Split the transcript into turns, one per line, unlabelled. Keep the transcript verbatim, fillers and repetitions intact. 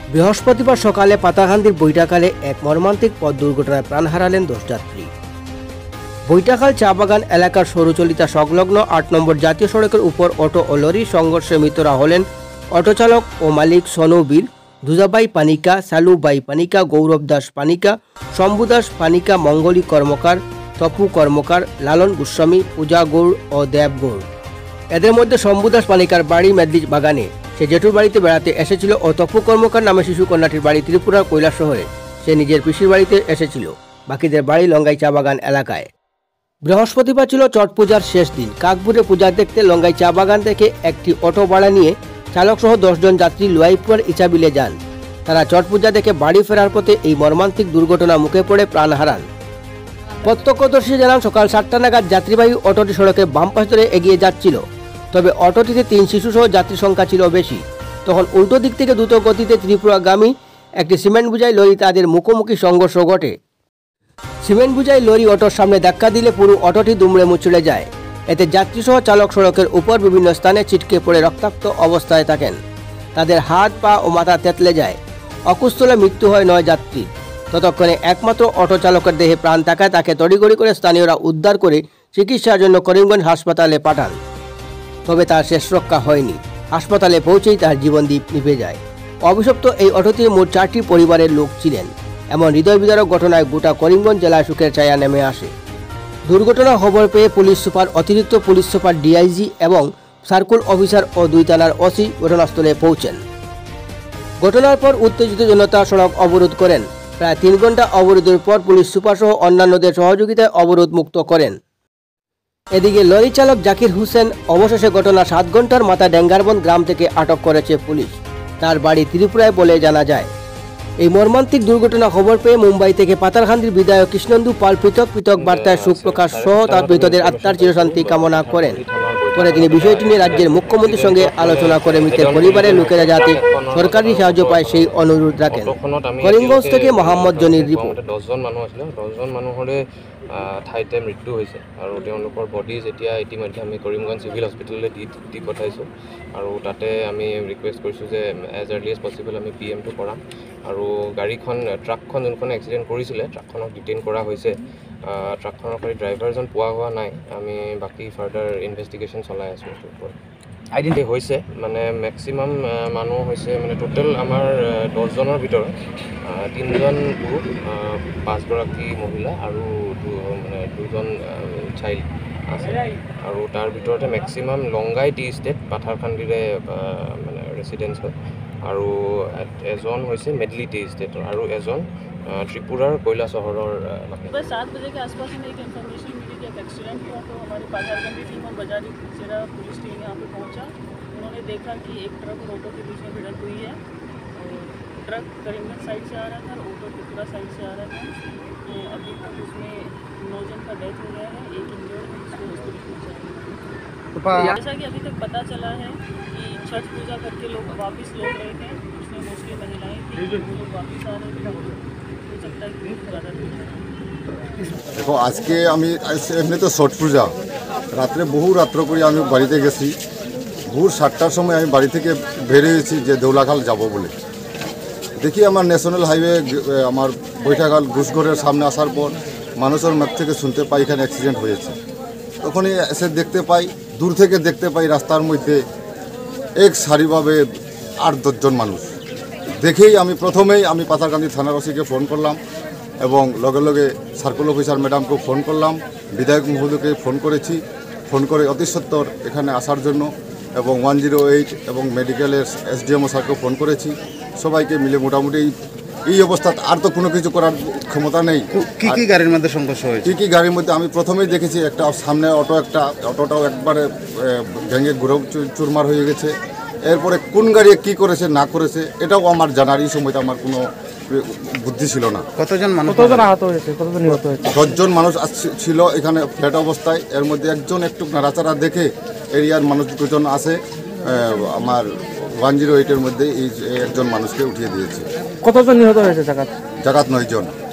বৃহস্পতিবার সকালে পাতাকান্দির বৈঠাকালে এক মর্মান্তিক পথ দুর্ঘটনায় প্রাণ হারালেন দশ যাত্রী। বৈঠাকাল চা বাগান এলাকার সরুচলিতা সংলগ্ন আট নম্বর জাতীয় সড়কের উপর অটো ও লরির সংঘর্ষে মৃতরা হলেন অটোচালক ও মালিক সনু বীর, দুজাবাই পানিকা, সালুবাই পানিকা, গৌরব দাস পানিকা, শম্ভু দাস পানিকা, মঙ্গলী কর্মকার, তপু কর্মকার, লালন গোস্বামী, পূজা গৌড় ও দেব গৌড়। এদের মধ্যে শম্ভু দাস পানিকার বাড়ি মেদলি বাগানে, সে জেঠুর বাড়িতে বেড়াতে এসেছিল ও তপু কর্মকার নামে শিশু কন্যাটির বাড়ি ত্রিপুরার কৈলাস শহরে, সে নিজের পিসির বাড়িতে এসেছিল। বাকিদের বাড়ি লঙ্গাই চা বাগান এলাকায়। বৃহস্পতিবার ছিল ছট পূজার শেষ দিন। কাকপুরে পূজা দেখতে লঙ্গাই চা বাগান থেকে একটি অটো ভাড়া নিয়ে চালক সহ দশজন যাত্রী লুয়াইপুর ইচাবিলে যান। তারা ছট পূজা দেখে বাড়ি ফেরার পথে এই মর্মান্তিক দুর্ঘটনা মুখে পড়ে প্রাণ হারান। প্রত্যক্ষদর্শী জানান, সকাল সাতটা নাগাদ যাত্রীবাহী অটোটি সড়কে বাম পাশ ধরে এগিয়ে যাচ্ছিল। তবে অটোটিতে তিন শিশু সহ যাত্রী সংখ্যা ছিল বেশি। তখন উল্টো দিক থেকে দ্রুত গতিতে ত্রিপুরাগামী একটি সিমেন্ট বোঝাই লরি তাদের মুখোমুখি সংঘর্ষ ঘটে। সিমেন্ট বোঝাই লরি অটোর সামনে ধাক্কা দিলে পুরো অটোটি দুমড়ে মুচড়ে যায়। এতে যাত্রী সহ চালক সড়কের উপর বিভিন্ন স্থানে ছিটকে পড়ে রক্তাক্ত অবস্থায় থাকেন। তাদের হাত, পা ও মাথা তেতলে যায়। অকুস্থলে মৃত্যু হয় নয় যাত্রীর। ততক্ষণে একমাত্র অটো চালকের দেহে প্রাণ থাকায় তাকে তড়িঘড়ি করে স্থানীয়রা উদ্ধার করে চিকিৎসার জন্য করিমগঞ্জ হাসপাতালে পাঠান। তবে তার শেষ রক্ষা হয়নি। হাসপাতালে পৌঁছেই তার জীবনদীপ নিভে যায়। অভিশপ্ত এই অটোতে মোট চারটি পরিবারের লোক ছিলেন। এমন হৃদয় বিদারক ঘটনায় গোটা করিমগঞ্জ জেলায় শোকের ছায়া নেমে আসে। দুর্ঘটনার খবর পেয়ে পুলিশ সুপার, অতিরিক্ত পুলিশ সুপার, ডিআইজি এবং সার্কুল অফিসার ও দুই থানার ওসি ঘটনাস্থলে পৌঁছেন। ঘটনার পর উত্তেজিত জনতা সড়ক অবরোধ করেন। প্রায় তিন ঘন্টা অবরোধের পর পুলিশ সুপার সহ অন্যান্যদের সহযোগিতায় অবরোধ মুক্ত করেন। এদিকে লরি চালক জাকির হোসেন অবশেষে ঘটনা সাত ঘন্টার মাথায় ডেঙ্গারবন্দ গ্রাম থেকে আটক করেছে পুলিশ। তার বাড়ি ত্রিপুরায় বলে জানা যায়। এই মর্মান্তিক দুর্ঘটনা খবর পেয়ে মুম্বাই থেকে পাতারকান্দির বিধায়ক কৃষ্ণেন্দু পাল পৃথক পৃথক বার্তায় শোক প্রকাশ সহ তার মৃতদের আত্মার চিরশান্তি কামনা করেন। পরে তিনি বিষয়টি নিয়ে রাজ্যের মুখ্যমন্ত্রীর সঙ্গে আলোচনা করে মৃতের পরিবারের লোকেরা যাতে সরকারি সাহায্য পায় সেই অনুরোধ রাখেন। করিমগঞ্জ থেকে মোহাম্মদ জনির রিপোর্ট।
দহজন মানুহ আছিলে, দহজন মানুহৰে ঠাইতে মৃত্যু হৈছে আৰু তেওঁলোকৰ বডিজ এতিয়া ইতিমধ্যে আমি কৰিমগঞ্জ চিভিল হস্পিটেললৈ দি দি পঠাইছোঁ আৰু তাতে আমি ৰিকুৱেষ্ট কৰিছোঁ যে এজ আৰ্লি এজ পচিবল আমি পি এমটো কৰাম আৰু গাড়ীখন ট্ৰাকখন যোনখন এক্সিডেণ্ট কৰিছিলে ট্ৰাকখনক ডিটেইন কৰা হৈছে। ট্ৰাকখনৰ খালি ড্ৰাইভাৰজন পোৱা হোৱা নাই। আমি বাকী ফাৰ্ডাৰ ইনভেষ্টিগেশ্যন চলাই আছোঁ। আইডেণ্টি হৈছে মানে মেক্সিমাম মানুহ হৈছে মানে টোটেল আমাৰ দহজনৰ ভিতৰত তিনিজন পুৰুষ, পাঁচগৰাকী মহিলা আৰু মানে দুজন চাইল্ড আছে আৰু তাৰ ভিতৰতে মেক্সিমাম লংগাই টি ষ্টেট পাথাৰকান্দিৰে মানে ৰেচিডেঞ্চ হয় আৰু এজন হৈছে মেডলি টি ষ্টেটৰ আৰু এজন त्रिपुरा कोयला शहर
सुबह सात बजे के आसपास में एक इन्फॉर्मेशन मिली कि एक एक्सीडेंट हुआ। तो हमारी पाथरकंदी टीम और बाजारी जिला पुलिस टीम यहाँ पे पहुँचा। उन्होंने देखा कि एक ट्रक और ऑटो के बीच में भिड़ंत हुई है। और ट्रक करीमगंज साइड से आ रहा था और ऑटो त्रिपुरा साइड से आ रहा था। तो अभी तक उसमें नौ जन का डेथ हो गया है, एक इंजर्ड है जिसको हॉस्पिटल पहुँचाया। जैसा कि अभी तक पता चला है कि छठ पूजा करके लोग वापस लौट रहे थे, उसमें मोस्टली महिलाएँ थी, वो लोग वापस आ रहे थे।
देखो आज के एमনি तो छठ पूजा रात्रे बहु रात्र করে আমি বাড়িতে গেছি। ভোর সাতটার সময় আমি বাড়ি থেকে বেরিয়েছি যে দেউলাখাল যাব বলে। দেখি আমার ন্যাশনাল হাইওয়ে আমার বৈঠাখাল ঘুষঘরের সামনে আসার পর মানুষের মুখ থেকে শুনতে পাই এখানে অ্যাক্সিডেন্ট হয়েছে। তখনই এসে দেখতে পাই, দূর থেকে দেখতে পাই রাস্তার মধ্যে এক সারিভাবে আট দশজন মানুষ। দেখেই আমি প্রথমেই আমি পাথারকান্দি থানার ওসিকে ফোন করলাম এবং লগে লগে সার্কুল অফিসার ম্যাডামকে ফোন করলাম, বিধায়ক মহোদয়কে ফোন করেছি। ফোন করে অতি সত্বর এখানে আসার জন্য এবং ওয়ান জিরো এইট এবং মেডিকেলের এসডিএমও স্যারকে ফোন করেছি। সবাইকে মিলে মোটামুটি এই অবস্থা আর তো কোনো কিছু করার ক্ষমতা নেই।
কী কী গাড়ির মধ্যে সংঘর্ষ হয়েছে?
কী কী গাড়ির মধ্যে আমি প্রথমেই দেখেছি একটা সামনে অটো, একটা অটোটাও একবারে ভেঙে ঘুরে চুরমার হয়ে গেছে। এরপরে কোন গাড়ি কি করেছে না করেছে এটাও আমার জানার এই সময়টা আমার কোনো বুদ্ধি ছিল না।
কতজন মানুষ
কতজন আহত হয়েছে, কতজন নিহত হয়েছে?
দশজন মানুষ ছিল এখানে ফ্ল্যাট অবস্থায়। এর মধ্যে একজন একটু নাড়াচাড়া দেখে এরিয়ার মানুষ দুজন আছে আমার ওয়ান জিরো এইটের মধ্যে এই একজন মানুষকে উঠিয়ে দিয়েছে।
কতজন নিহত হয়েছে? জাগাত
জাগাত নয় জন।